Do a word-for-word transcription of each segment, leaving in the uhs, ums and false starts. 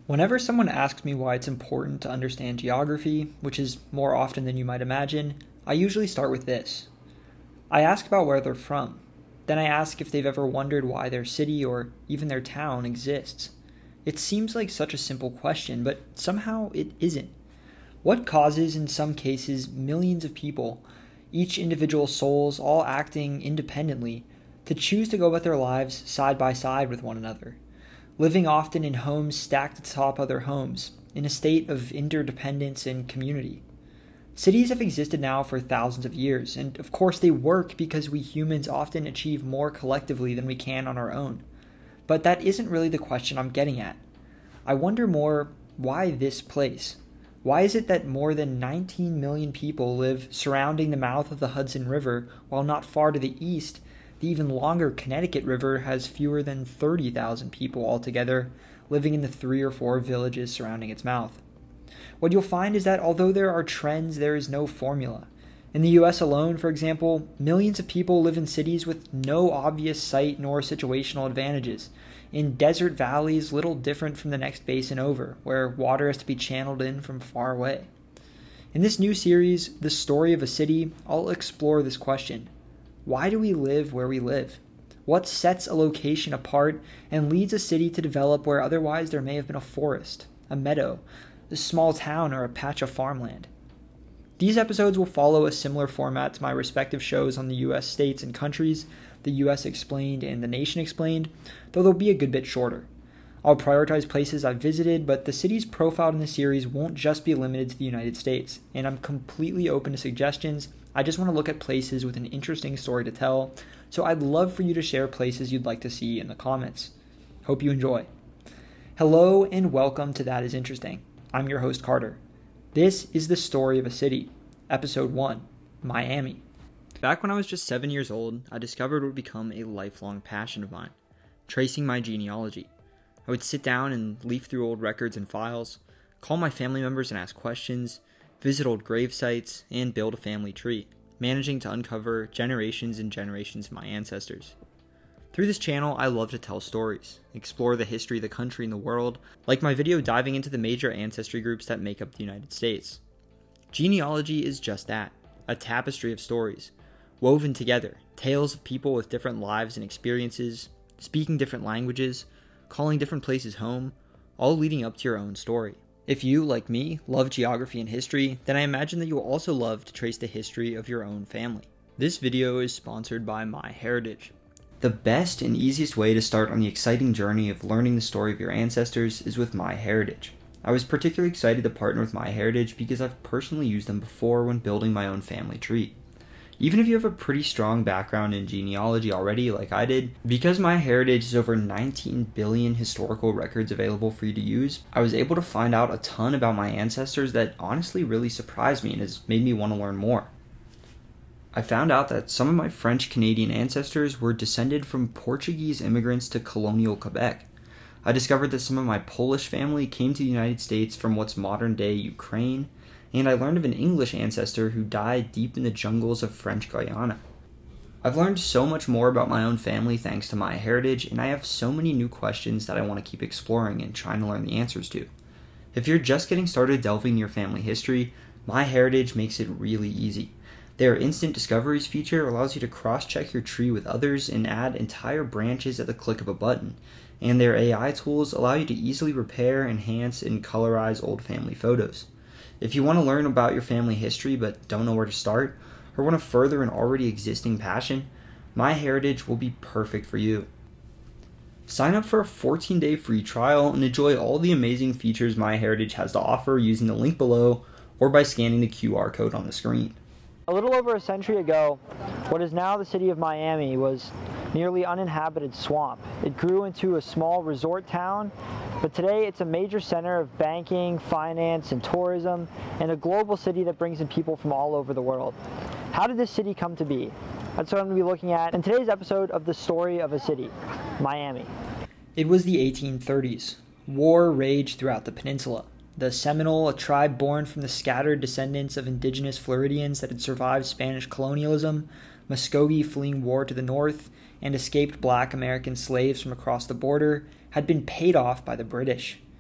Whenever someone asks me why it's important to understand geography, which is more often than you might imagine, I usually start with this. I ask about where they're from. Then I ask if they've ever wondered why their city or even their town exists. It seems like such a simple question, but somehow it isn't. What causes, in some cases, millions of people, each individual souls all acting independently, to choose to go about their lives side by side with one another? Living often in homes stacked atop other homes, in a state of interdependence and community. Cities have existed now for thousands of years, and of course they work because we humans often achieve more collectively than we can on our own. But that isn't really the question I'm getting at. I wonder more, why this place? Why is it that more than nineteen million people live surrounding the mouth of the Hudson River, while not far to the east, the even longer Connecticut River has fewer than thirty thousand people altogether living in the three or four villages surrounding its mouth? What you'll find is that although there are trends, there is no formula. In the U S alone, for example, millions of people live in cities with no obvious site nor situational advantages, in desert valleys little different from the next basin over, where water has to be channeled in from far away. In this new series, The Story of a City, I'll explore this question. Why do we live where we live? What sets a location apart and leads a city to develop where otherwise there may have been a forest, a meadow, a small town, or a patch of farmland? These episodes will follow a similar format to my respective shows on the U S states and countries, the U S Explained and the Nation Explained, though they'll be a good bit shorter. I'll prioritize places I've visited, but the cities profiled in the series won't just be limited to the United States, and I'm completely open to suggestions. I just want to look at places with an interesting story to tell, so I'd love for you to share places you'd like to see in the comments. Hope you enjoy. Hello and welcome to That Is Interesting. I'm your host, Carter. This is The Story of a City, Episode one, Miami. Back when I was just seven years old, I discovered what would become a lifelong passion of mine, tracing my genealogy. I would sit down and leaf through old records and files, call my family members and ask questions, visit old grave sites, and build a family tree, managing to uncover generations and generations of my ancestors. Through this channel, I love to tell stories, explore the history of the country and the world, like my video diving into the major ancestry groups that make up the United States. Genealogy is just that, a tapestry of stories, woven together, tales of people with different lives and experiences, speaking different languages, calling different places home, all leading up to your own story. If you, like me, love geography and history, then I imagine that you will also love to trace the history of your own family. This video is sponsored by MyHeritage. The best and easiest way to start on the exciting journey of learning the story of your ancestors is with MyHeritage. I was particularly excited to partner with MyHeritage because I've personally used them before when building my own family tree. Even if you have a pretty strong background in genealogy already, like I did, because MyHeritage has over nineteen billion historical records available for you to use, I was able to find out a ton about my ancestors that honestly really surprised me and has made me want to learn more. I found out that some of my French-Canadian ancestors were descended from Portuguese immigrants to colonial Quebec. I discovered that some of my Polish family came to the United States from what's modern-day Ukraine, and I learned of an English ancestor who died deep in the jungles of French Guiana. I've learned so much more about my own family thanks to MyHeritage, and I have so many new questions that I want to keep exploring and trying to learn the answers to. If you're just getting started delving into your family history, MyHeritage makes it really easy. Their Instant Discoveries feature allows you to cross-check your tree with others and add entire branches at the click of a button, and their A I tools allow you to easily repair, enhance, and colorize old family photos. If you want to learn about your family history but don't know where to start, or want to further an already existing passion, MyHeritage will be perfect for you. Sign up for a fourteen day free trial and enjoy all the amazing features MyHeritage has to offer using the link below or by scanning the Q R code on the screen. A little over a century ago, what is now the city of Miami was nearly uninhabited swamp. It grew into a small resort town, but today it's a major center of banking, finance, and tourism, and a global city that brings in people from all over the world. How did this city come to be? That's what I'm going to be looking at in today's episode of The Story of a City, Miami. It was the eighteen thirties. War raged throughout the peninsula. The Seminole, a tribe born from the scattered descendants of indigenous Floridians that had survived Spanish colonialism, Muskogee fleeing war to the north, and escaped black American slaves from across the border, had been paid off by the British.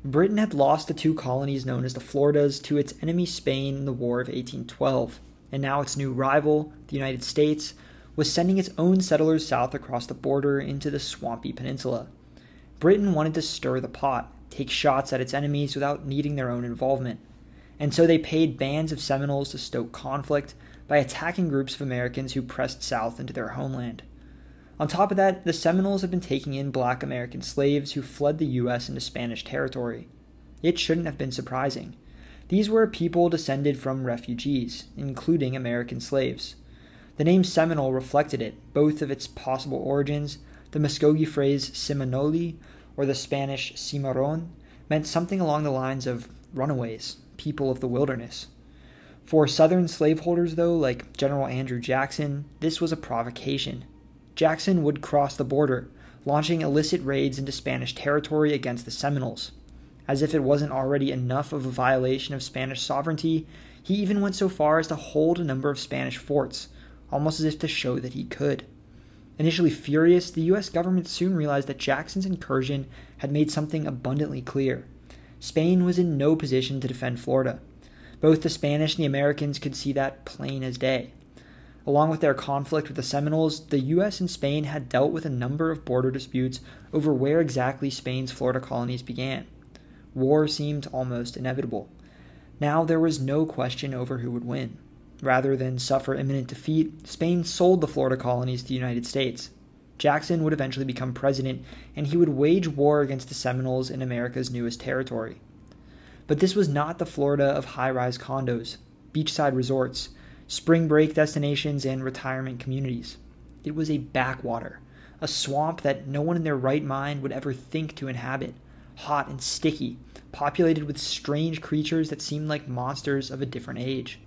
Britain had lost the two colonies known as the Floridas to its enemy Spain in the War of eighteen twelve, and now its new rival, the United States, was sending its own settlers south across the border into the swampy peninsula. Britain wanted to stir the pot, take shots at its enemies without needing their own involvement, and so they paid bands of Seminoles to stoke conflict by attacking groups of Americans who pressed south into their homeland. On top of that, the Seminoles had been taking in black American slaves who fled the U S into Spanish territory. It shouldn't have been surprising. These were a people descended from refugees, including American slaves. The name Seminole reflected it, both of its possible origins. The Muskogee phrase Seminole, or the Spanish Cimarron, meant something along the lines of runaways, people of the wilderness. For Southern slaveholders, though, like General Andrew Jackson, this was a provocation. Jackson would cross the border, launching illicit raids into Spanish territory against the Seminoles. As if it wasn't already enough of a violation of Spanish sovereignty, he even went so far as to hold a number of Spanish forts, almost as if to show that he could. Initially furious, the U S government soon realized that Jackson's incursion had made something abundantly clear. Spain was in no position to defend Florida. Both the Spanish and the Americans could see that plain as day. Along with their conflict with the Seminoles, the U S and Spain had dealt with a number of border disputes over where exactly Spain's Florida colonies began. War seemed almost inevitable. Now there was no question over who would win. Rather than suffer imminent defeat, Spain sold the Florida colonies to the United States. Jackson would eventually become president, and he would wage war against the Seminoles in America's newest territory. But this was not the Florida of high-rise condos, beachside resorts, spring break destinations, and retirement communities. It was a backwater, a swamp that no one in their right mind would ever think to inhabit, hot and sticky, populated with strange creatures that seemed like monsters of a different age.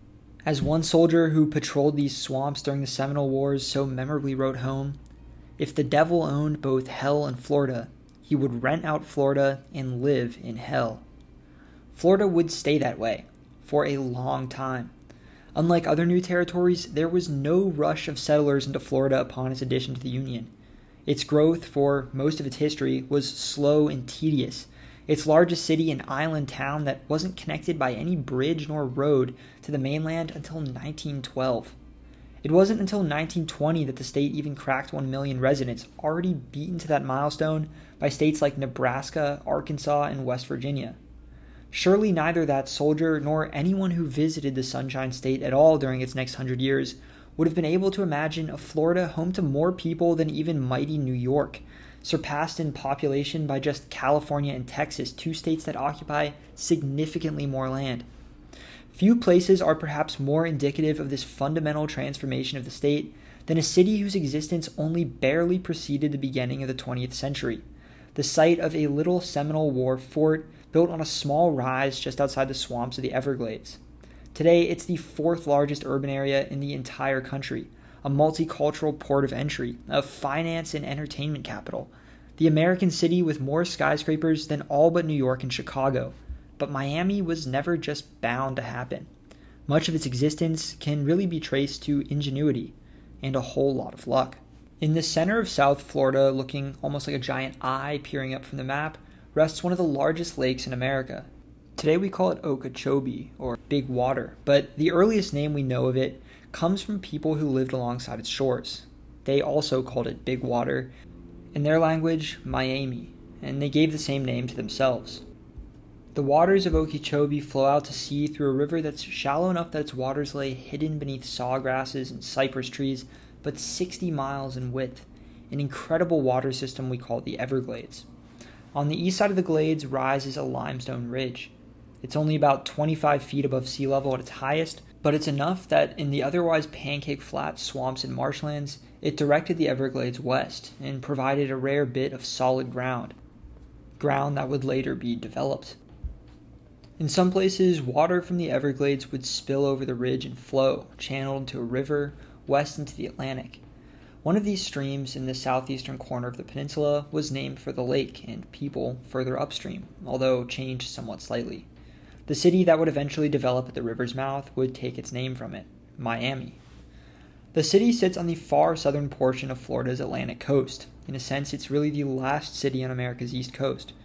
As one soldier who patrolled these swamps during the Seminole Wars so memorably wrote home, "If the devil owned both hell and Florida, he would rent out Florida and live in hell." Florida would stay that way for a long time. Unlike other new territories, there was no rush of settlers into Florida upon its addition to the Union. Its growth, for most of its history, was slow and tedious. Its largest city, an island town that wasn't connected by any bridge nor road to the mainland until nineteen twelve. It wasn't until nineteen twenty that the state even cracked one million residents, already beaten to that milestone by states like Nebraska, Arkansas, and West Virginia. Surely neither that soldier nor anyone who visited the Sunshine State at all during its next hundred years would have been able to imagine a Florida home to more people than even mighty New York, surpassed in population by just California and Texas, two states that occupy significantly more land. Few places are perhaps more indicative of this fundamental transformation of the state than a city whose existence only barely preceded the beginning of the twentieth century, the site of a little Seminole War fort built on a small rise just outside the swamps of the Everglades. Today, it's the fourth largest urban area in the entire country, a multicultural port of entry, a finance and entertainment capital, the American city with more skyscrapers than all but New York and Chicago. But Miami was never just bound to happen. Much of its existence can really be traced to ingenuity and a whole lot of luck. In the center of South Florida, looking almost like a giant eye peering up from the map, rests one of the largest lakes in America. Today we call it Okeechobee, or Big Water, but the earliest name we know of it comes from people who lived alongside its shores. They also called it Big Water, in their language, Miami, and they gave the same name to themselves. The waters of Okeechobee flow out to sea through a river that's shallow enough that its waters lay hidden beneath sawgrasses and cypress trees, but sixty miles in width, an incredible water system we call the Everglades. On the east side of the glades rises a limestone ridge. It's only about twenty-five feet above sea level at its highest, but it's enough that in the otherwise pancake-flat swamps and marshlands, it directed the Everglades west and provided a rare bit of solid ground, ground that would later be developed. In some places, water from the Everglades would spill over the ridge and flow, channeled into a river, west into the Atlantic. One of these streams in the southeastern corner of the peninsula was named for the lake and people further upstream, although changed somewhat slightly. The city that would eventually develop at the river's mouth would take its name from it, Miami. The city sits on the far southern portion of Florida's Atlantic coast. In a sense, it's really the last city on America's east coast.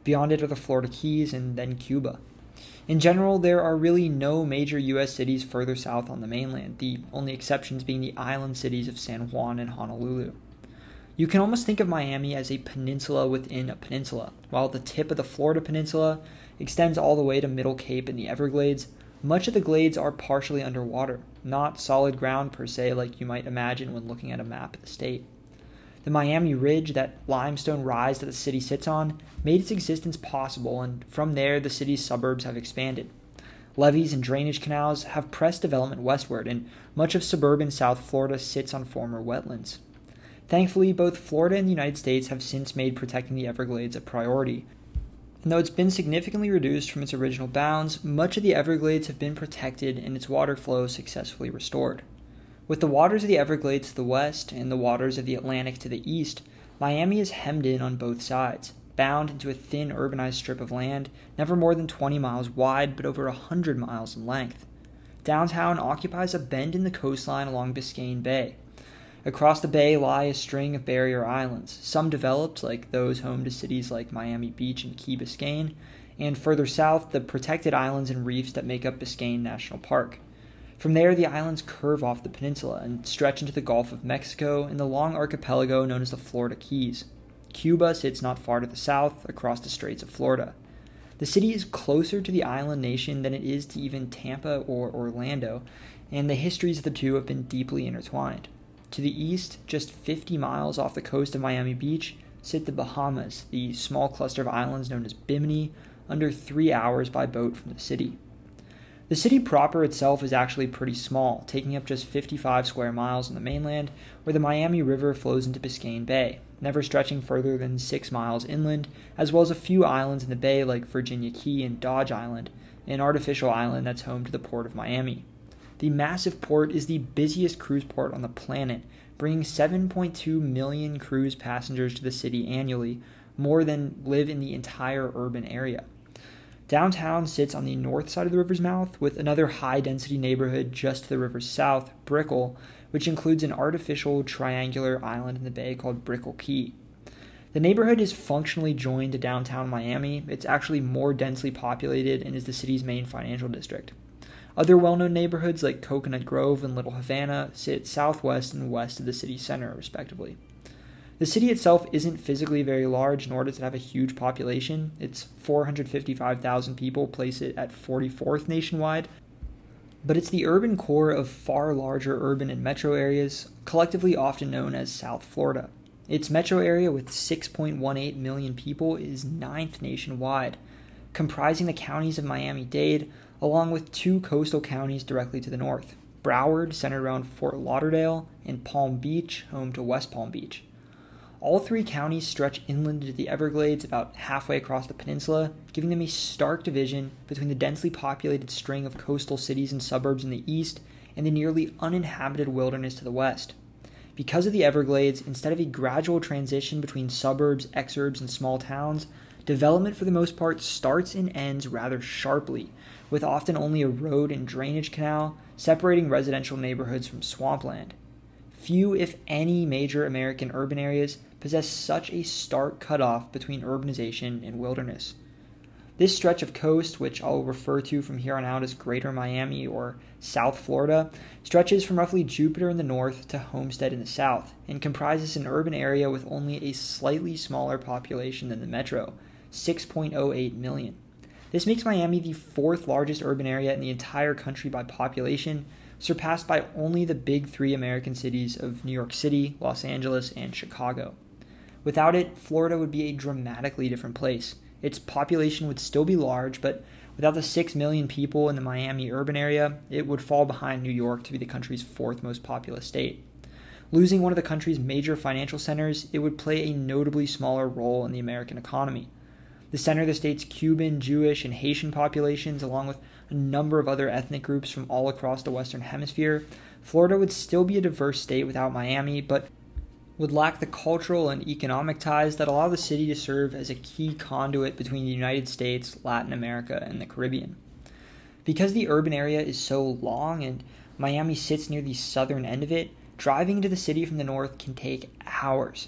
Beyond it are the Florida Keys and then Cuba. In general, there are really no major U S cities further south on the mainland, the only exceptions being the island cities of San Juan and Honolulu. You can almost think of Miami as a peninsula within a peninsula. While the tip of the Florida Peninsula extends all the way to Middle Cape and the Everglades, much of the glades are partially underwater, not solid ground per se like you might imagine when looking at a map of the state. The Miami Ridge, that limestone rise that the city sits on, made its existence possible, and from there the city's suburbs have expanded. Levees and drainage canals have pressed development westward, and much of suburban South Florida sits on former wetlands. Thankfully, both Florida and the United States have since made protecting the Everglades a priority. And though it's been significantly reduced from its original bounds, much of the Everglades have been protected and its water flow successfully restored. With the waters of the Everglades to the west and the waters of the Atlantic to the east, Miami is hemmed in on both sides, bound into a thin urbanized strip of land, never more than twenty miles wide but over one hundred miles in length. Downtown occupies a bend in the coastline along Biscayne Bay. Across the bay lie a string of barrier islands, some developed, like those home to cities like Miami Beach and Key Biscayne, and further south, the protected islands and reefs that make up Biscayne National Park. From there, the islands curve off the peninsula and stretch into the Gulf of Mexico and the long archipelago known as the Florida Keys. Cuba sits not far to the south, across the Straits of Florida. The city is closer to the island nation than it is to even Tampa or Orlando, and the histories of the two have been deeply intertwined. To the east, just fifty miles off the coast of Miami Beach, sit the Bahamas, the small cluster of islands known as Bimini, under three hours by boat from the city. The city proper itself is actually pretty small, taking up just fifty-five square miles on the mainland, where the Miami River flows into Biscayne Bay, never stretching further than six miles inland, as well as a few islands in the bay like Virginia Key and Dodge Island, an artificial island that's home to the Port of Miami. The massive port is the busiest cruise port on the planet, bringing seven point two million cruise passengers to the city annually, more than live in the entire urban area. Downtown sits on the north side of the river's mouth, with another high-density neighborhood just to the river's south, Brickell, which includes an artificial triangular island in the bay called Brickell Key. The neighborhood is functionally joined to downtown Miami. It's actually more densely populated and is the city's main financial district. Other well-known neighborhoods like Coconut Grove and Little Havana sit southwest and west of the city center, respectively. The city itself isn't physically very large, nor does it have a huge population. Its four hundred fifty-five thousand people place it at forty-fourth nationwide, but it's the urban core of far larger urban and metro areas, collectively often known as South Florida. Its metro area with six point one eight million people is ninth nationwide, comprising the counties of Miami-Dade, along with two coastal counties directly to the north, Broward, centered around Fort Lauderdale, and Palm Beach, home to West Palm Beach. All three counties stretch inland into the Everglades about halfway across the peninsula, giving them a stark division between the densely populated string of coastal cities and suburbs in the east and the nearly uninhabited wilderness to the west. Because of the Everglades, instead of a gradual transition between suburbs, exurbs, and small towns, development for the most part starts and ends rather sharply, with often only a road and drainage canal separating residential neighborhoods from swampland. Few, if any, major American urban areas possess such a stark cutoff between urbanization and wilderness. This stretch of coast, which I'll refer to from here on out as Greater Miami or South Florida, stretches from roughly Jupiter in the north to Homestead in the south, and comprises an urban area with only a slightly smaller population than the metro, six point oh eight million. This makes Miami the fourth largest urban area in the entire country by population, surpassed by only the big three American cities of New York City, Los Angeles, and Chicago. Without it, Florida would be a dramatically different place. Its population would still be large, but without the six million people in the Miami urban area, it would fall behind New York to be the country's fourth most populous state. Losing one of the country's major financial centers, it would play a notably smaller role in the American economy. The center of the state's Cuban, Jewish, and Haitian populations, along with a number of other ethnic groups from all across the Western Hemisphere, Florida would still be a diverse state without Miami, but would lack the cultural and economic ties that allow the city to serve as a key conduit between the United States, Latin America, and the Caribbean. Because the urban area is so long and Miami sits near the southern end of it, driving into the city from the north can take hours.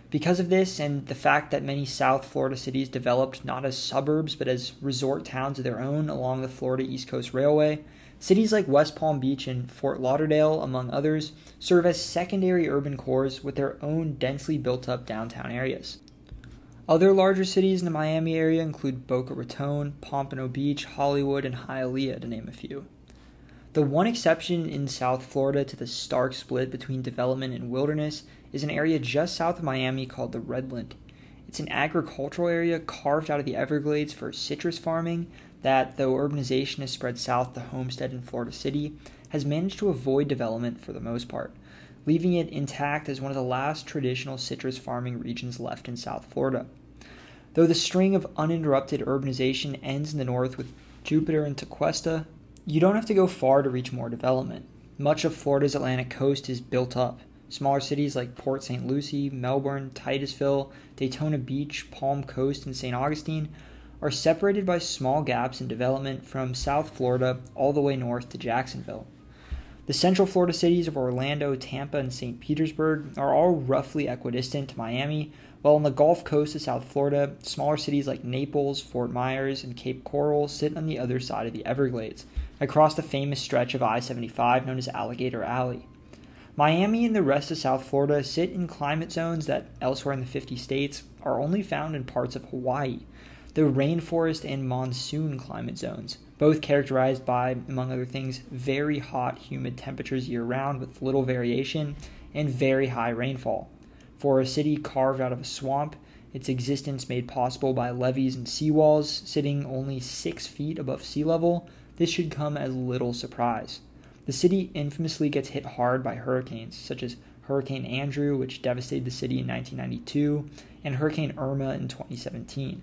Because of this, and the fact that many South Florida cities developed not as suburbs but as resort towns of their own along the Florida East Coast Railway, cities like West Palm Beach and Fort Lauderdale, among others, serve as secondary urban cores with their own densely built-up downtown areas. Other larger cities in the Miami area include Boca Raton, Pompano Beach, Hollywood, and Hialeah, to name a few. The one exception in South Florida to the stark split between development and wilderness is an area just south of Miami called the Redland. It's an agricultural area carved out of the Everglades for citrus farming that, though urbanization has spread south to Homestead and Florida City, has managed to avoid development for the most part, leaving it intact as one of the last traditional citrus farming regions left in South Florida. Though the string of uninterrupted urbanization ends in the north with Jupiter and Tequesta, you don't have to go far to reach more development. Much of Florida's Atlantic coast is built up. Smaller cities like Port Saint Lucie, Melbourne, Titusville, Daytona Beach, Palm Coast, and Saint Augustine are separated by small gaps in development from South Florida all the way north to Jacksonville. The central Florida cities of Orlando, Tampa, and Saint Petersburg are all roughly equidistant to Miami, while on the Gulf Coast of South Florida, smaller cities like Naples, Fort Myers, and Cape Coral sit on the other side of the Everglades, across the famous stretch of I seventy-five known as Alligator Alley. Miami and the rest of South Florida sit in climate zones that, elsewhere in the fifty states, are only found in parts of Hawaii, the rainforest and monsoon climate zones, both characterized by, among other things, very hot, humid temperatures year-round with little variation and very high rainfall. For a city carved out of a swamp, its existence made possible by levees and seawalls sitting only six feet above sea level, this should come as little surprise. The city infamously gets hit hard by hurricanes, such as Hurricane Andrew, which devastated the city in nineteen ninety-two, and Hurricane Irma in twenty seventeen.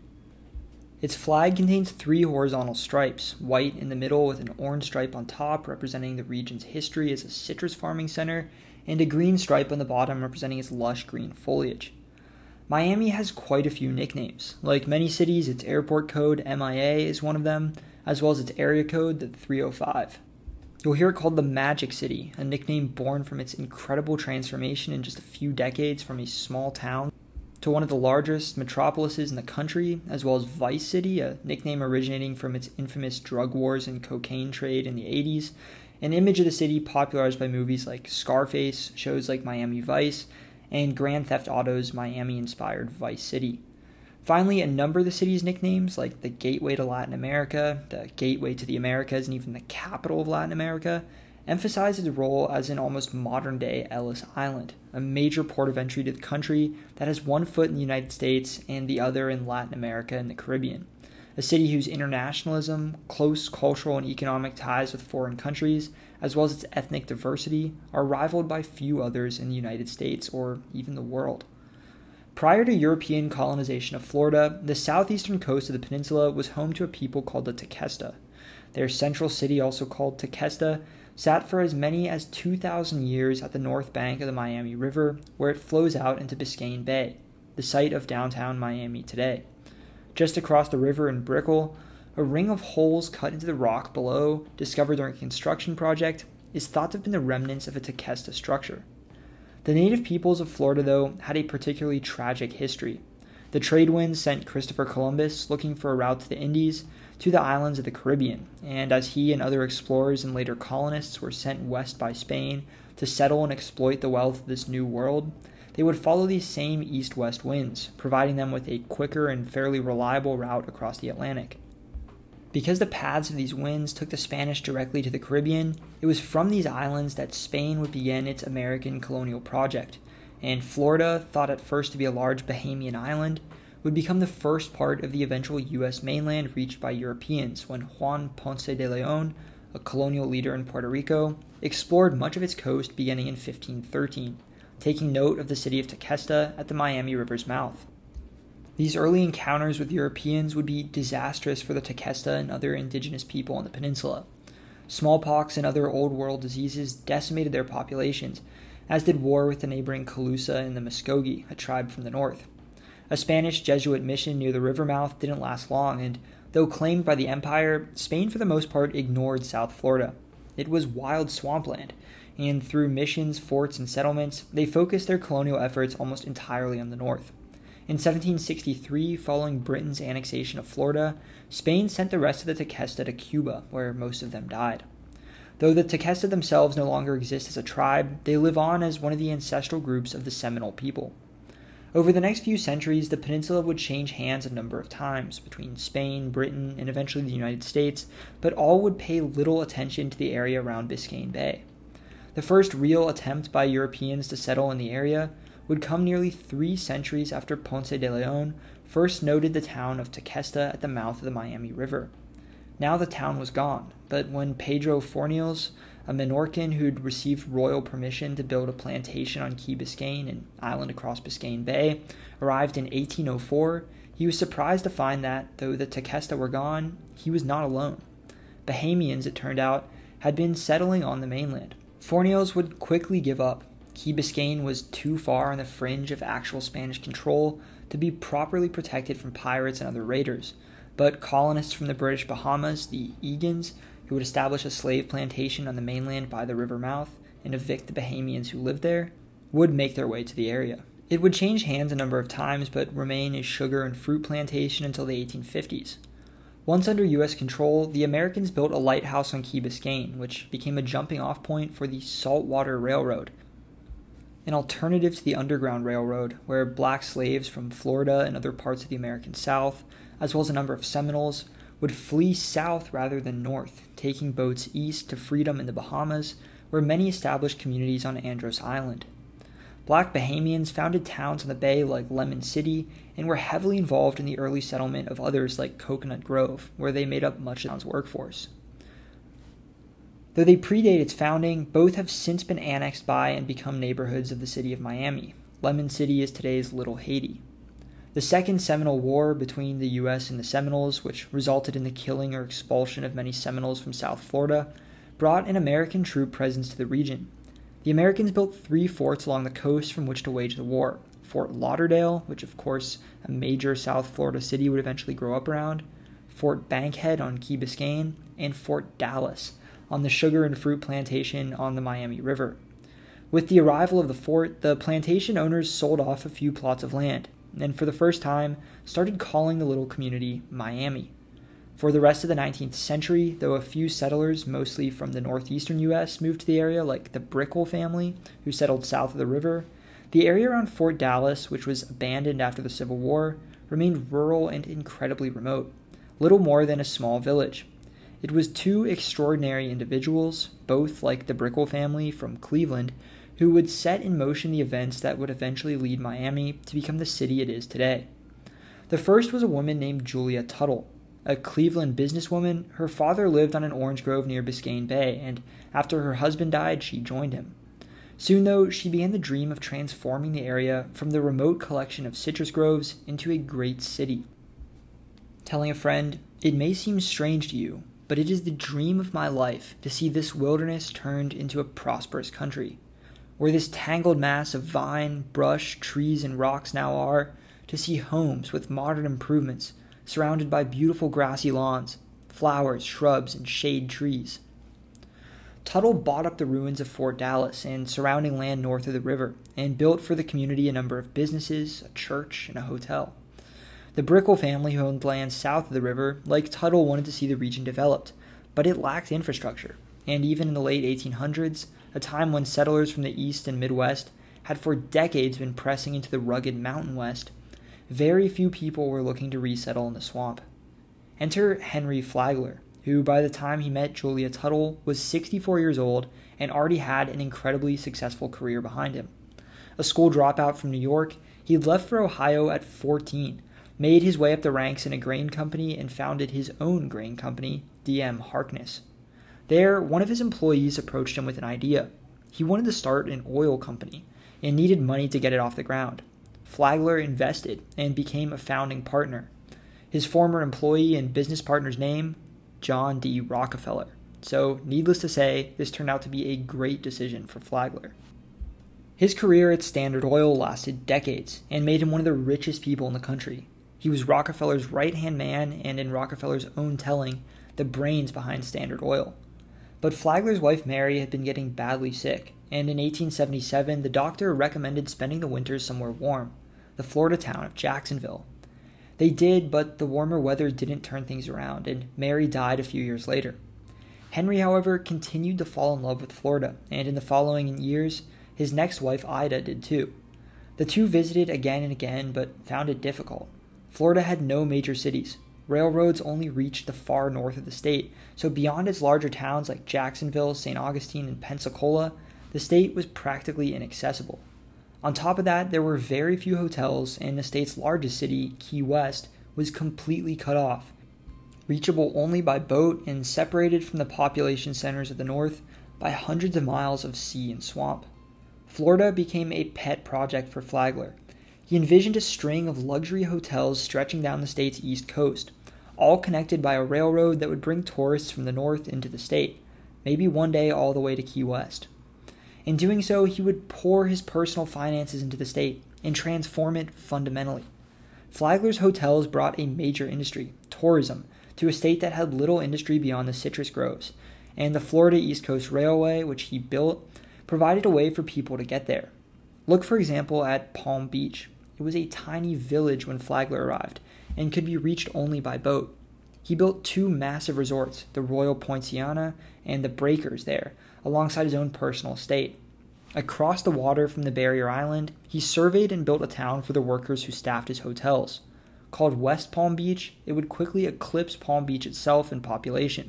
Its flag contains three horizontal stripes, white in the middle with an orange stripe on top representing the region's history as a citrus farming center, and a green stripe on the bottom representing its lush green foliage. Miami has quite a few nicknames. Like many cities, its airport code, M I A, is one of them, as well as its area code, the three oh five. You'll hear it called the Magic City, a nickname born from its incredible transformation in just a few decades from a small town to one of the largest metropolises in the country, as well as Vice City, a nickname originating from its infamous drug wars and cocaine trade in the eighties, an image of the city popularized by movies like Scarface, shows like Miami Vice, and Grand Theft Auto's Miami-inspired Vice City. Finally, a number of the city's nicknames, like the Gateway to Latin America, the Gateway to the Americas, and even the capital of Latin America, emphasize its role as an almost modern-day Ellis Island, a major port of entry to the country that has one foot in the United States and the other in Latin America and the Caribbean. A city whose internationalism, close cultural and economic ties with foreign countries, as well as its ethnic diversity, are rivaled by few others in the United States or even the world. Prior to European colonization of Florida, the southeastern coast of the peninsula was home to a people called the Tequesta. Their central city, also called Tequesta, sat for as many as two thousand years at the north bank of the Miami River, where it flows out into Biscayne Bay, the site of downtown Miami today. Just across the river in Brickell, a ring of holes cut into the rock below, discovered during a construction project, is thought to have been the remnants of a Tequesta structure. The native peoples of Florida, though, had a particularly tragic history. The trade winds sent Christopher Columbus, looking for a route to the Indies, to the islands of the Caribbean, and as he and other explorers and later colonists were sent west by Spain to settle and exploit the wealth of this new world, they would follow these same east-west winds, providing them with a quicker and fairly reliable route across the Atlantic. Because the paths of these winds took the Spanish directly to the Caribbean, it was from these islands that Spain would begin its American colonial project, and Florida, thought at first to be a large Bahamian island, would become the first part of the eventual U S mainland reached by Europeans when Juan Ponce de Leon, a colonial leader in Puerto Rico, explored much of its coast beginning in fifteen thirteen, taking note of the city of Tequesta at the Miami River's mouth. These early encounters with Europeans would be disastrous for the Tequesta and other indigenous people on the peninsula. Smallpox and other Old World diseases decimated their populations, as did war with the neighboring Calusa and the Muskogee, a tribe from the north. A Spanish Jesuit mission near the river mouth didn't last long, and though claimed by the empire, Spain for the most part ignored South Florida. It was wild swampland, and through missions, forts, and settlements, they focused their colonial efforts almost entirely on the north. In seventeen sixty-three, following Britain's annexation of Florida, Spain sent the rest of the Tequesta to Cuba, where most of them died. Though the Tequesta themselves no longer exist as a tribe, they live on as one of the ancestral groups of the Seminole people. Over the next few centuries, the peninsula would change hands a number of times between Spain, Britain, and eventually the United States, but all would pay little attention to the area around Biscayne Bay. The first real attempt by Europeans to settle in the area would come nearly three centuries after Ponce de Leon first noted the town of Tequesta at the mouth of the Miami River. Now the town was gone, but when Pedro Fornils, a Menorcan who'd received royal permission to build a plantation on Key Biscayne, an island across Biscayne Bay, arrived in eighteen oh four, he was surprised to find that, though the Tequesta were gone, he was not alone. Bahamians, it turned out, had been settling on the mainland. Fornils would quickly give up. Key Biscayne was too far on the fringe of actual Spanish control to be properly protected from pirates and other raiders, but colonists from the British Bahamas, the Egan's, who would establish a slave plantation on the mainland by the river mouth and evict the Bahamians who lived there, would make their way to the area. It would change hands a number of times, but remain a sugar and fruit plantation until the eighteen fifties. Once under U S control, the Americans built a lighthouse on Key Biscayne, which became a jumping-off point for the Saltwater Railroad, an alternative to the Underground Railroad, where black slaves from Florida and other parts of the American South, as well as a number of Seminoles, would flee south rather than north, taking boats east to freedom in the Bahamas, where many established communities on Andros Island. Black Bahamians founded towns on the bay like Lemon City and were heavily involved in the early settlement of others like Coconut Grove, where they made up much of the town's workforce. Though they predate its founding, both have since been annexed by and become neighborhoods of the city of Miami. Lemon City is today's Little Haiti. The Second Seminole War between the U S and the Seminoles, which resulted in the killing or expulsion of many Seminoles from South Florida, brought an American troop presence to the region. The Americans built three forts along the coast from which to wage the war. Fort Lauderdale, which of course a major South Florida city would eventually grow up around, Fort Bankhead on Key Biscayne, and Fort Dallas on the sugar and fruit plantation on the Miami River. With the arrival of the fort, the plantation owners sold off a few plots of land, and for the first time started calling the little community Miami. For the rest of the nineteenth century, though a few settlers, mostly from the northeastern U S, moved to the area, like the Brickell family, who settled south of the river, the area around Fort Dallas, which was abandoned after the Civil War, remained rural and incredibly remote, little more than a small village. It was two extraordinary individuals, both like the Brickell family from Cleveland, who would set in motion the events that would eventually lead Miami to become the city it is today. The first was a woman named Julia Tuttle. A Cleveland businesswoman, her father lived on an orange grove near Biscayne Bay, and after her husband died, she joined him. Soon, though, she began the dream of transforming the area from the remote collection of citrus groves into a great city. Telling a friend, "It may seem strange to you, but it is the dream of my life to see this wilderness turned into a prosperous country. Where this tangled mass of vine, brush, trees, and rocks now are, to see homes with modern improvements, surrounded by beautiful grassy lawns, flowers, shrubs, and shade trees." Tuttle bought up the ruins of Fort Dallas and surrounding land north of the river, and built for the community a number of businesses, a church, and a hotel. The Brickell family, who owned land south of the river, like Tuttle, wanted to see the region developed, but it lacked infrastructure, and even in the late eighteen hundreds, a time when settlers from the East and Midwest had for decades been pressing into the rugged Mountain West, very few people were looking to resettle in the swamp. Enter Henry Flagler, who by the time he met Julia Tuttle was sixty-four years old and already had an incredibly successful career behind him. A school dropout from New York, he left for Ohio at fourteen, made his way up the ranks in a grain company, and founded his own grain company, D M Harkness. There, one of his employees approached him with an idea. He wanted to start an oil company and needed money to get it off the ground. Flagler invested and became a founding partner. His former employee and business partner's name, John D. Rockefeller. So, needless to say, this turned out to be a great decision for Flagler. His career at Standard Oil lasted decades and made him one of the richest people in the country. He was Rockefeller's right-hand man and, in Rockefeller's own telling, the brains behind Standard Oil. But Flagler's wife Mary had been getting badly sick, and in eighteen seventy-seven the doctor recommended spending the winters somewhere warm, the Florida town of Jacksonville. They did, but the warmer weather didn't turn things around, and Mary died a few years later. Henry, however, continued to fall in love with Florida, and in the following years, his next wife Ida did too. The two visited again and again, but found it difficult. Florida had no major cities. Railroads only reached the far north of the state, so beyond its larger towns like Jacksonville, Saint Augustine, and Pensacola, the state was practically inaccessible. On top of that, there were very few hotels, and the state's largest city, Key West, was completely cut off, reachable only by boat and separated from the population centers of the north by hundreds of miles of sea and swamp. Florida became a pet project for Flagler. He envisioned a string of luxury hotels stretching down the state's east coast, all connected by a railroad that would bring tourists from the north into the state, maybe one day all the way to Key West. In doing so, he would pour his personal finances into the state and transform it fundamentally. Flagler's hotels brought a major industry, tourism, to a state that had little industry beyond the citrus groves, and the Florida East Coast Railway, which he built, provided a way for people to get there. Look, for example, at Palm Beach. It was a tiny village when Flagler arrived, and could be reached only by boat. He built two massive resorts, the Royal Poinciana and the Breakers there, alongside his own personal estate. Across the water from the barrier island, he surveyed and built a town for the workers who staffed his hotels. Called West Palm Beach, it would quickly eclipse Palm Beach itself in population.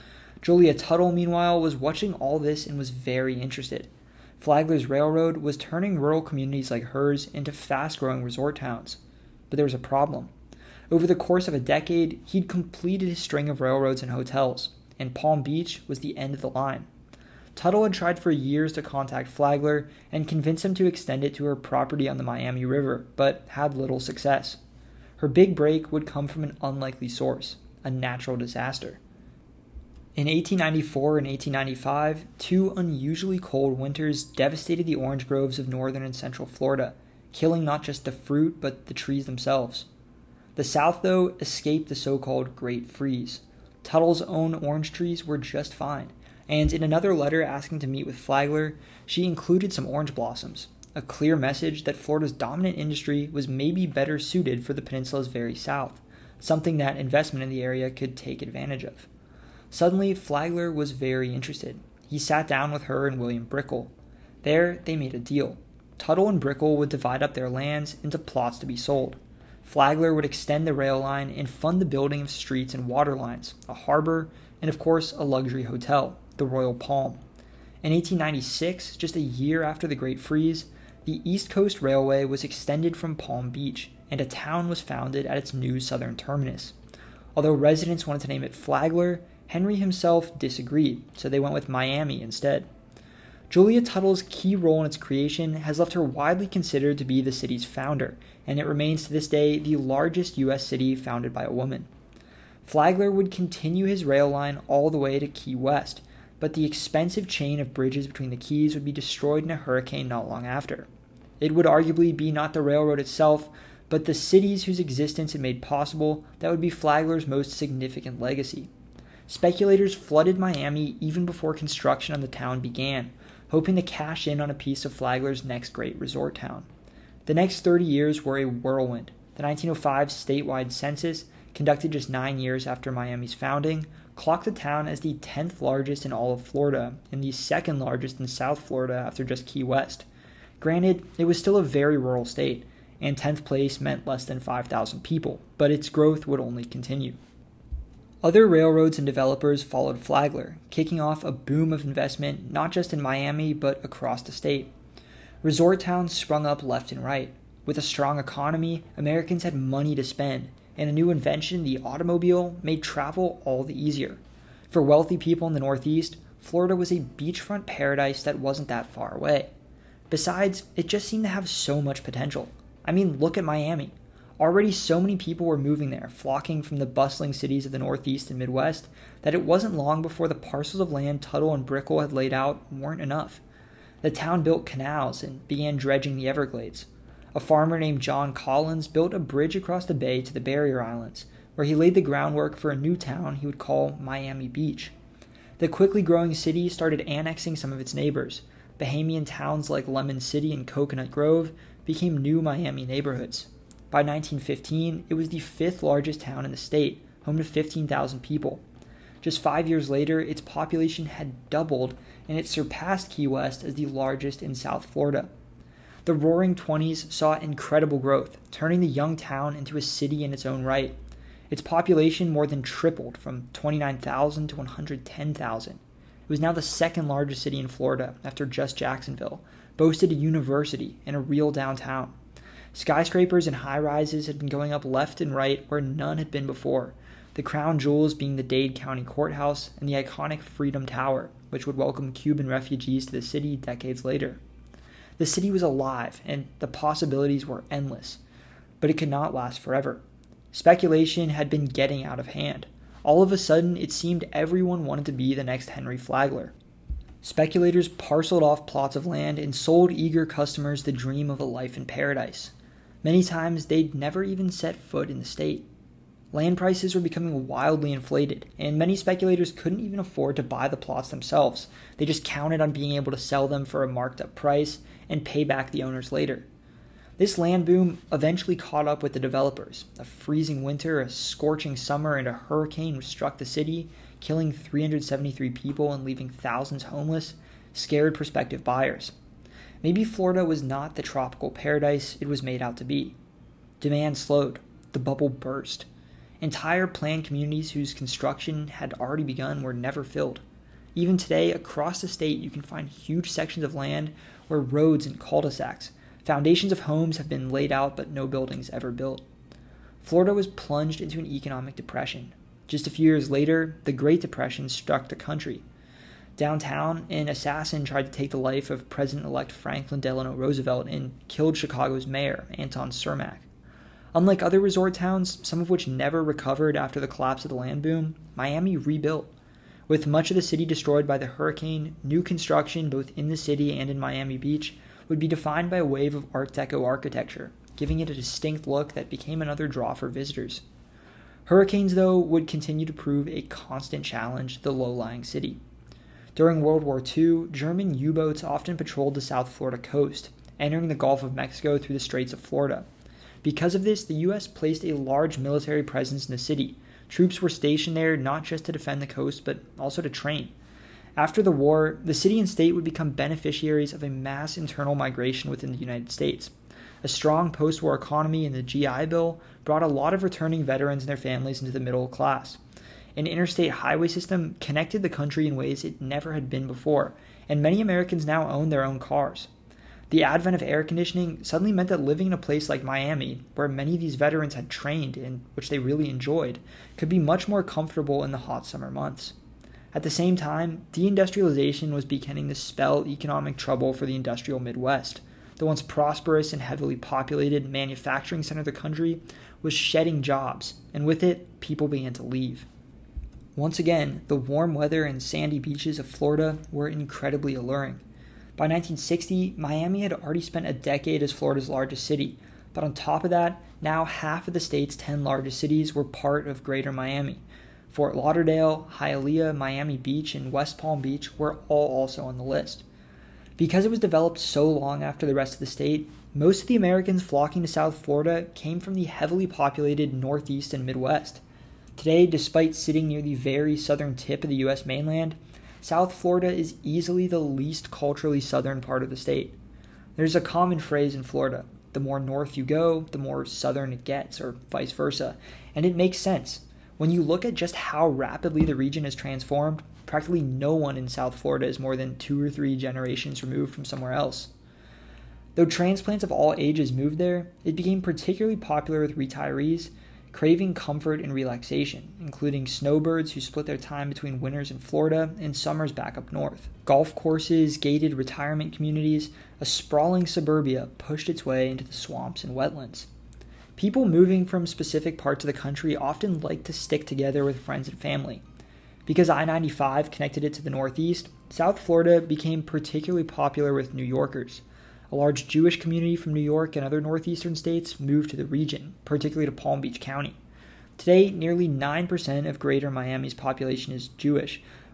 Julia Tuttle, meanwhile, was watching all this and was very interested. Flagler's railroad was turning rural communities like hers into fast-growing resort towns. But there was a problem. Over the course of a decade, he'd completed his string of railroads and hotels, and Palm Beach was the end of the line. Tuttle had tried for years to contact Flagler and convince him to extend it to her property on the Miami River, but had little success. Her big break would come from an unlikely source, a natural disaster. In eighteen ninety-four and eighteen ninety-five, two unusually cold winters devastated the orange groves of northern and central Florida, killing not just the fruit, but the trees themselves. The South, though, escaped the so-called Great Freeze. Tuttle's own orange trees were just fine, and in another letter asking to meet with Flagler, she included some orange blossoms, a clear message that Florida's dominant industry was maybe better suited for the peninsula's very south, something that investment in the area could take advantage of. Suddenly, Flagler was very interested. He sat down with her and William Brickell. There, they made a deal. Tuttle and Brickell would divide up their lands into plots to be sold. Flagler would extend the rail line and fund the building of streets and water lines, a harbor, and of course a luxury hotel, the Royal Palm. In eighteen ninety-six, just a year after the Great Freeze, the East Coast Railway was extended from Palm Beach, and a town was founded at its new southern terminus. Although residents wanted to name it Flagler, Henry himself disagreed, so they went with Miami instead. Julia Tuttle's key role in its creation has left her widely considered to be the city's founder, and it remains to this day the largest U S city founded by a woman. Flagler would continue his rail line all the way to Key West, but the expensive chain of bridges between the keys would be destroyed in a hurricane not long after. It would arguably be not the railroad itself, but the cities whose existence it made possible that would be Flagler's most significant legacy. Speculators flooded Miami even before construction on the town began, hoping to cash in on a piece of Flagler's next great resort town. The next thirty years were a whirlwind. The nineteen oh five statewide census, conducted just nine years after Miami's founding, clocked the town as the tenth largest in all of Florida and the second largest in South Florida after just Key West. Granted, it was still a very rural state, and tenth place meant less than five thousand people, but its growth would only continue. Other railroads and developers followed Flagler, kicking off a boom of investment not just in Miami but across the state. Resort towns sprung up left and right. With a strong economy, Americans had money to spend, and a new invention, the automobile, made travel all the easier. For wealthy people in the Northeast, Florida was a beachfront paradise that wasn't that far away. Besides, it just seemed to have so much potential. I mean, look at Miami. Already so many people were moving there, flocking from the bustling cities of the Northeast and Midwest, that it wasn't long before the parcels of land Tuttle and Brickell had laid out weren't enough. The town built canals and began dredging the Everglades. A farmer named John Collins built a bridge across the bay to the barrier islands, where he laid the groundwork for a new town he would call Miami Beach. The quickly growing city started annexing some of its neighbors. Bahamian towns like Lemon City and Coconut Grove became new Miami neighborhoods. By nineteen fifteen, it was the fifth largest town in the state, home to fifteen thousand people. Just five years later, its population had doubled, and it surpassed Key West as the largest in South Florida. The Roaring Twenties saw incredible growth, turning the young town into a city in its own right. Its population more than tripled from twenty-nine thousand to one hundred ten thousand. It was now the second largest city in Florida after just Jacksonville, boasted a university and a real downtown. Skyscrapers and high-rises had been going up left and right where none had been before, the crown jewels being the Dade County Courthouse and the iconic Freedom Tower, which would welcome Cuban refugees to the city decades later. The city was alive, and the possibilities were endless, but it could not last forever. Speculation had been getting out of hand. All of a sudden, it seemed everyone wanted to be the next Henry Flagler. Speculators parceled off plots of land and sold eager customers the dream of a life in paradise. Many times, they'd never even set foot in the state. Land prices were becoming wildly inflated, and many speculators couldn't even afford to buy the plots themselves. They just counted on being able to sell them for a marked-up price and pay back the owners later. This land boom eventually caught up with the developers. A freezing winter, a scorching summer, and a hurricane struck the city, killing three hundred seventy-three people and leaving thousands homeless, scared prospective buyers. Maybe Florida was not the tropical paradise it was made out to be. Demand slowed. The bubble burst. Entire planned communities whose construction had already begun were never filled. Even today, across the state, you can find huge sections of land where roads and cul-de-sacs, foundations of homes have been laid out but no buildings ever built. Florida was plunged into an economic depression. Just a few years later, the Great Depression struck the country. Downtown, an assassin tried to take the life of President-elect Franklin Delano Roosevelt and killed Chicago's mayor, Anton Cermak. Unlike other resort towns, some of which never recovered after the collapse of the land boom, Miami rebuilt. With much of the city destroyed by the hurricane, new construction both in the city and in Miami Beach would be defined by a wave of Art Deco architecture, giving it a distinct look that became another draw for visitors. Hurricanes, though, would continue to prove a constant challenge to the low-lying city. During World War Two, German U-boats often patrolled the South Florida coast, entering the Gulf of Mexico through the Straits of Florida. Because of this, the U S placed a large military presence in the city. Troops were stationed there not just to defend the coast, but also to train. After the war, the city and state would become beneficiaries of a mass internal migration within the United States. A strong post-war economy and the G I Bill brought a lot of returning veterans and their families into the middle class. An interstate highway system connected the country in ways it never had been before, and many Americans now own their own cars. The advent of air conditioning suddenly meant that living in a place like Miami, where many of these veterans had trained and which they really enjoyed, could be much more comfortable in the hot summer months. At the same time, deindustrialization was beginning to spell economic trouble for the industrial Midwest. The once prosperous and heavily populated manufacturing center of the country was shedding jobs, and with it, people began to leave. Once again, the warm weather and sandy beaches of Florida were incredibly alluring. By nineteen sixty, Miami had already spent a decade as Florida's largest city, but on top of that, now half of the state's ten largest cities were part of Greater Miami. Fort Lauderdale, Hialeah, Miami Beach, and West Palm Beach were all also on the list. Because it was developed so long after the rest of the state, most of the Americans flocking to South Florida came from the heavily populated Northeast and Midwest. Today, despite sitting near the very southern tip of the U S mainland, South Florida is easily the least culturally southern part of the state. There's a common phrase in Florida: the more north you go, the more southern it gets, or vice versa, and it makes sense. When you look at just how rapidly the region has transformed, practically no one in South Florida is more than two or three generations removed from somewhere else. Though transplants of all ages moved there, it became particularly popular with retirees craving comfort and relaxation, including snowbirds who split their time between winters in Florida and summers back up north. Golf courses, gated retirement communities, a sprawling suburbia pushed its way into the swamps and wetlands. People moving from specific parts of the country often like to stick together with friends and family. Because I ninety-five connected it to the Northeast, South Florida became particularly popular with New Yorkers. A large Jewish community from New York and other northeastern states moved to the region, particularly to Palm Beach County. Today, nearly nine percent of Greater Miami's population is Jewish,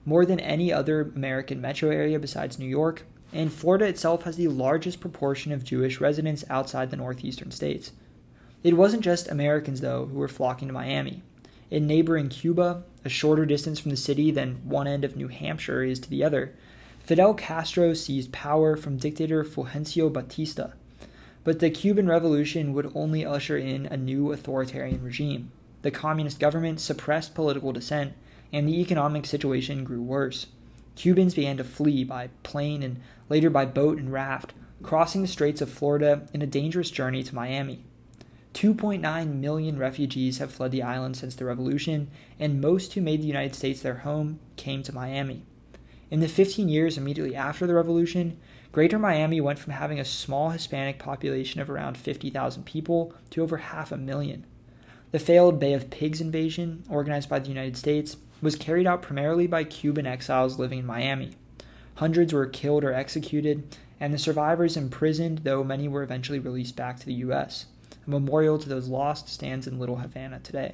more than any other American metro area besides New York, and Florida itself has the largest proportion of Jewish residents outside the northeastern states. It wasn't just Americans, though, who were flocking to Miami. In neighboring Cuba, a shorter distance from the city than one end of New Hampshire is to the other, Fidel Castro seized power from dictator Fulgencio Batista. But the Cuban Revolution would only usher in a new authoritarian regime. The communist government suppressed political dissent, and the economic situation grew worse. Cubans began to flee by plane and later by boat and raft, crossing the Straits of Florida in a dangerous journey to Miami. two point nine million refugees have fled the island since the revolution, and most who made the United States their home came to Miami. In the fifteen years immediately after the revolution, Greater Miami went from having a small Hispanic population of around fifty thousand people to over half a million. The failed Bay of Pigs invasion, organized by the United States, was carried out primarily by Cuban exiles living in Miami. Hundreds were killed or executed, and the survivors imprisoned, though many were eventually released back to the U S. A memorial to those lost stands in Little Havana today.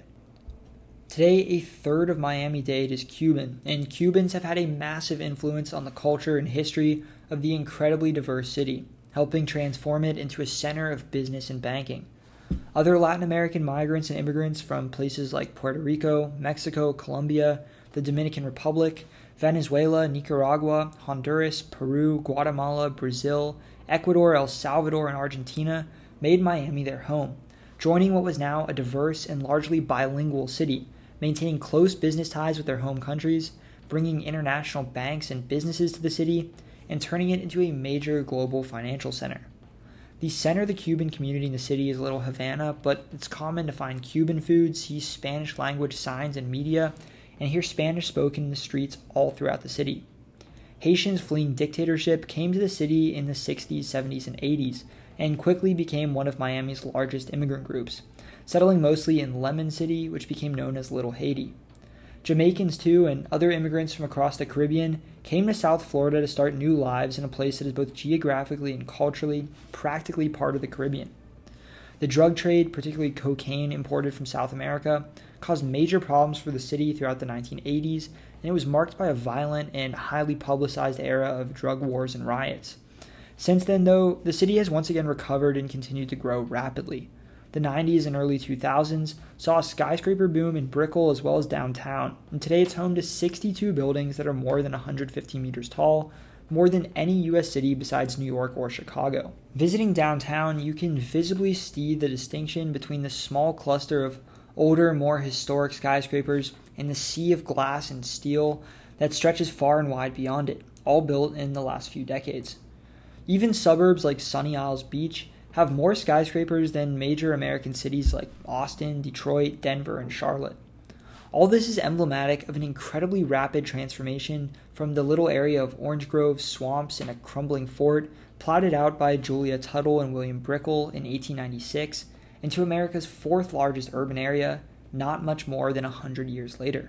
Today, a third of Miami-Dade is Cuban, and Cubans have had a massive influence on the culture and history of the incredibly diverse city, helping transform it into a center of business and banking. Other Latin American migrants and immigrants from places like Puerto Rico, Mexico, Colombia, the Dominican Republic, Venezuela, Nicaragua, Honduras, Peru, Guatemala, Brazil, Ecuador, El Salvador, and Argentina made Miami their home, joining what was now a diverse and largely bilingual city, maintaining close business ties with their home countries, bringing international banks and businesses to the city, and turning it into a major global financial center. The center of the Cuban community in the city is Little Havana, but it's common to find Cuban food, see Spanish language signs and media, and hear Spanish spoken in the streets all throughout the city. Haitians fleeing dictatorship came to the city in the sixties, seventies, and eighties, and quickly became one of Miami's largest immigrant groups, settling mostly in Lemon City, which became known as Little Haiti. Jamaicans, too, and other immigrants from across the Caribbean came to South Florida to start new lives in a place that is both geographically and culturally practically part of the Caribbean. The drug trade, particularly cocaine imported from South America, caused major problems for the city throughout the nineteen eighties, and it was marked by a violent and highly publicized era of drug wars and riots. Since then, though, the city has once again recovered and continued to grow rapidly. The nineties and early two thousands saw a skyscraper boom in Brickell as well as downtown, and today it's home to sixty-two buildings that are more than one hundred fifty meters tall, more than any U S city besides New York or Chicago. Visiting downtown, you can visibly see the distinction between the small cluster of older, more historic skyscrapers and the sea of glass and steel that stretches far and wide beyond it, all built in the last few decades. Even suburbs like Sunny Isles Beach have more skyscrapers than major American cities like Austin, Detroit, Denver, and Charlotte. All this is emblematic of an incredibly rapid transformation from the little area of orange groves, swamps, and a crumbling fort plotted out by Julia Tuttle and William Brickell in eighteen ninety-six into America's fourth largest urban area, not much more than one hundred years later.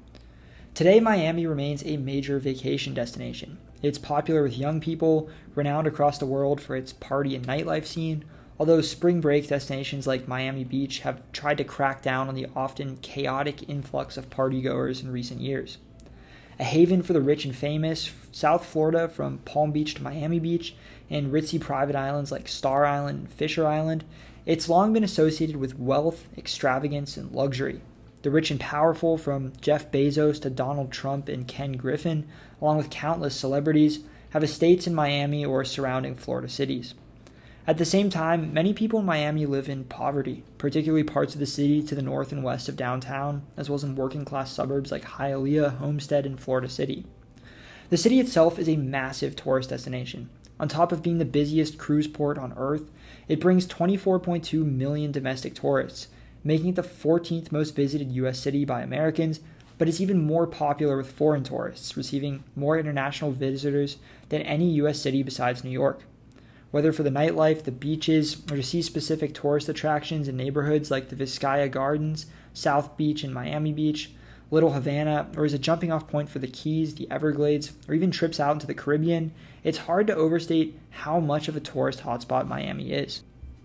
Today, Miami remains a major vacation destination. It's popular with young people, renowned across the world for its party and nightlife scene, although spring break destinations like Miami Beach have tried to crack down on the often chaotic influx of partygoers in recent years. A haven for the rich and famous, South Florida, from Palm Beach to Miami Beach, and ritzy private islands like Star Island and Fisher Island, it's long been associated with wealth, extravagance, and luxury. The rich and powerful, from Jeff Bezos to Donald Trump and Ken Griffin, along with countless celebrities, have estates in Miami or surrounding Florida cities. At the same time, many people in Miami live in poverty, particularly parts of the city to the north and west of downtown, as well as in working-class suburbs like Hialeah, Homestead, and Florida City. The city itself is a massive tourist destination. On top of being the busiest cruise port on Earth, it brings twenty-four point two million domestic tourists, making it the fourteenth most visited U S city by Americans, but it's even more popular with foreign tourists, receiving more international visitors than any U S city besides New York. Whether for the nightlife, the beaches, or to see specific tourist attractions in neighborhoods like the Vizcaya Gardens, South Beach, and Miami Beach, Little Havana, or as a jumping off point for the Keys, the Everglades, or even trips out into the Caribbean, it's hard to overstate how much of a tourist hotspot Miami is.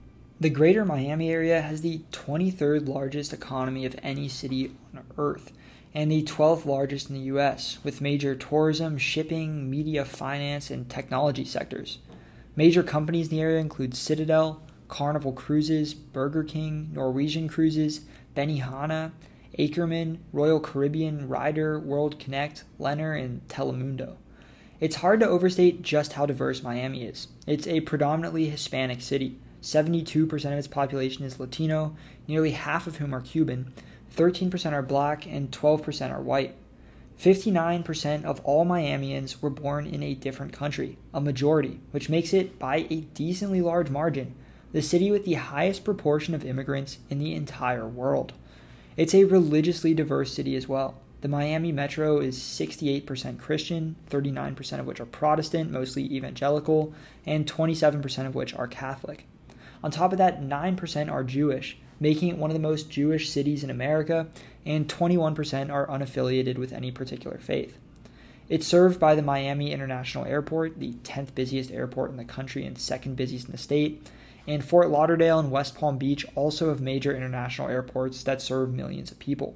The greater Miami area has the twenty-third largest economy of any city on Earth, and the twelfth largest in the U S, with major tourism, shipping, media, finance, and technology sectors. Major companies in the area include Citadel, Carnival Cruises, Burger King, Norwegian Cruises, Benihana, Ackerman, Royal Caribbean, Ryder, World Connect, Lennar, and Telemundo. It's hard to overstate just how diverse Miami is. It's a predominantly Hispanic city. seventy-two percent of its population is Latino, nearly half of whom are Cuban, thirteen percent are black, and twelve percent are white. fifty-nine percent of all Miamians were born in a different country, a majority, which makes it, by a decently large margin, the city with the highest proportion of immigrants in the entire world. It's a religiously diverse city as well. The Miami Metro is sixty-eight percent Christian, thirty-nine percent of which are Protestant, mostly evangelical, and twenty-seven percent of which are Catholic. On top of that, nine percent are Jewish, making it one of the most Jewish cities in America, and twenty-one percent are unaffiliated with any particular faith. It's served by the Miami International Airport, the tenth busiest airport in the country and second busiest in the state, and Fort Lauderdale and West Palm Beach also have major international airports that serve millions of people.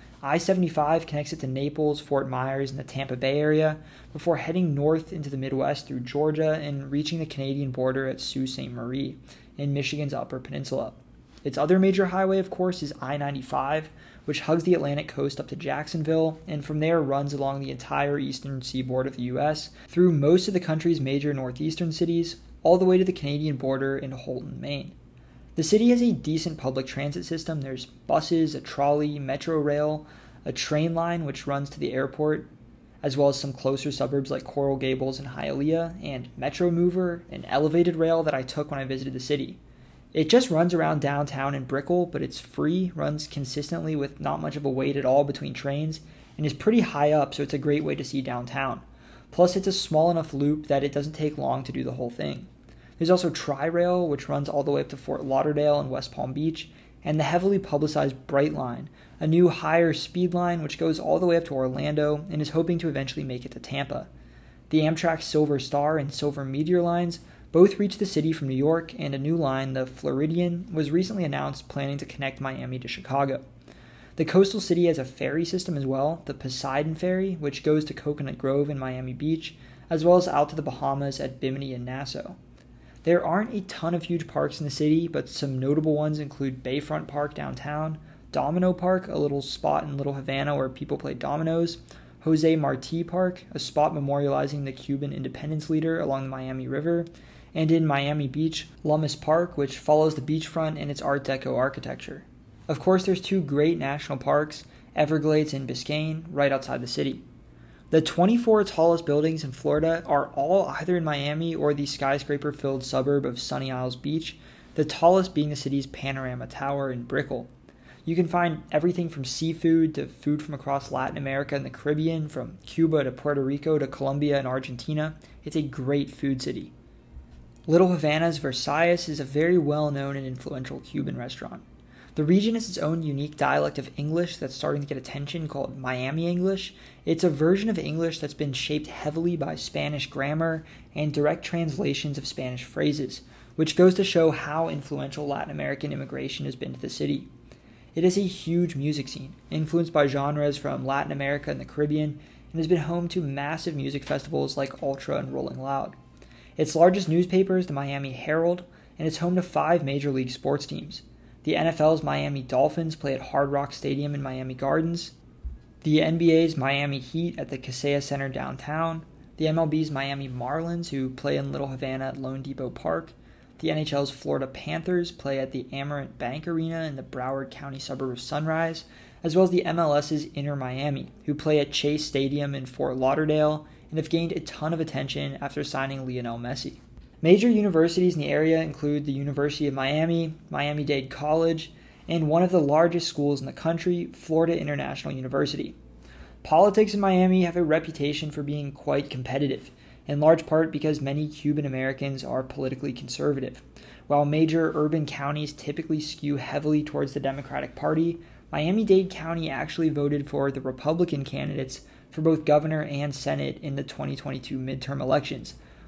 I seventy-five connects it to Naples, Fort Myers, and the Tampa Bay area before heading north into the Midwest through Georgia and reaching the Canadian border at Sault Ste. Marie in Michigan's Upper Peninsula. Its other major highway, of course, is I ninety-five, which hugs the Atlantic coast up to Jacksonville, and from there runs along the entire eastern seaboard of the U S, through most of the country's major northeastern cities, all the way to the Canadian border in Holton, Maine. The city has a decent public transit system. There's buses, a trolley, metro rail, a train line which runs to the airport, as well as some closer suburbs like Coral Gables and Hialeah, and Metro Mover, an elevated rail that I took when I visited the city. It just runs around downtown in Brickell, but it's free, runs consistently with not much of a wait at all between trains, and is pretty high up, so it's a great way to see downtown. Plus, it's a small enough loop that it doesn't take long to do the whole thing. There's also Tri-Rail, which runs all the way up to Fort Lauderdale and West Palm Beach, and the heavily publicized Brightline, a new higher speed line which goes all the way up to Orlando and is hoping to eventually make it to Tampa. The Amtrak Silver Star and Silver Meteor lines both reach the city from New York, and a new line, the Floridian, was recently announced planning to connect Miami to Chicago. The coastal city has a ferry system as well, the Poseidon Ferry, which goes to Coconut Grove and Miami Beach, as well as out to the Bahamas at Bimini and Nassau. There aren't a ton of huge parks in the city, but some notable ones include Bayfront Park downtown, Domino Park, a little spot in Little Havana where people play dominoes, Jose Marti Park, a spot memorializing the Cuban independence leader along the Miami River, and in Miami Beach, Lummis Park, which follows the beachfront and its Art Deco architecture. Of course, there's two great national parks, Everglades and Biscayne, right outside the city. The twenty-four tallest buildings in Florida are all either in Miami or the skyscraper-filled suburb of Sunny Isles Beach, the tallest being the city's Panorama Tower in Brickell. You can find everything from seafood to food from across Latin America and the Caribbean, from Cuba to Puerto Rico to Colombia and Argentina. It's a great food city. Little Havana's Versailles is a very well-known and influential Cuban restaurant. The region has its own unique dialect of English that's starting to get attention called Miami English. It's a version of English that's been shaped heavily by Spanish grammar and direct translations of Spanish phrases, which goes to show how influential Latin American immigration has been to the city. It is a huge music scene, influenced by genres from Latin America and the Caribbean, and has been home to massive music festivals like Ultra and Rolling Loud. Its largest newspaper is the Miami Herald, and it's home to five major league sports teams. The N F L's Miami Dolphins play at Hard Rock Stadium in Miami Gardens, the N B A's Miami Heat at the Kaseya Center downtown, the M L B's Miami Marlins, who play in Little Havana at Lone Depot Park, the N H L's Florida Panthers play at the Amerant Bank Arena in the Broward County suburb of Sunrise, as well as the M L S's Inter Miami, who play at Chase Stadium in Fort Lauderdale and have gained a ton of attention after signing Lionel Messi. Major universities in the area include the University of Miami, Miami-Dade College, and one of the largest schools in the country, Florida International University. Politics in Miami have a reputation for being quite competitive, in large part because many Cuban Americans are politically conservative. While major urban counties typically skew heavily towards the Democratic Party, Miami-Dade County actually voted for the Republican candidates for both governor and Senate in the twenty twenty-two midterm elections,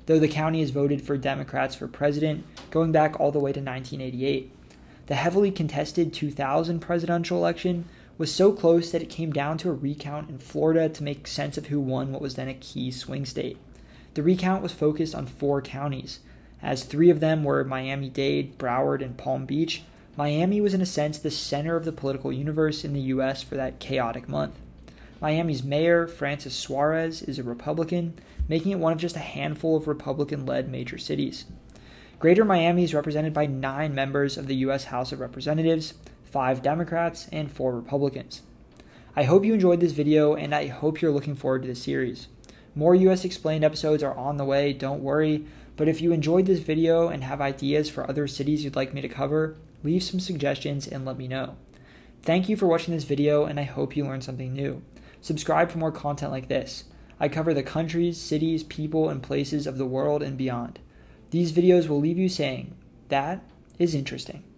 though the county has voted for Democrats for president going back all the way to nineteen eighty-eight. The heavily contested two thousand presidential election was so close that it came down to a recount in Florida to make sense of who won what was then a key swing state. The recount was focused on four counties, as three of them were Miami-Dade, Broward, and Palm Beach. Miami was in a sense the center of the political universe in the U S for that chaotic month. Miami's mayor, Francis Suarez, is a Republican, making it one of just a handful of Republican-led major cities. Greater Miami is represented by nine members of the U S House of Representatives, five Democrats, and four Republicans. I hope you enjoyed this video, and I hope you're looking forward to this series. More U S Explained episodes are on the way, don't worry, but if you enjoyed this video and have ideas for other cities you'd like me to cover, leave some suggestions and let me know. Thank you for watching this video, and I hope you learned something new. Subscribe for more content like this. I cover the countries, cities, people, and places of the world and beyond. These videos will leave you saying, that is interesting.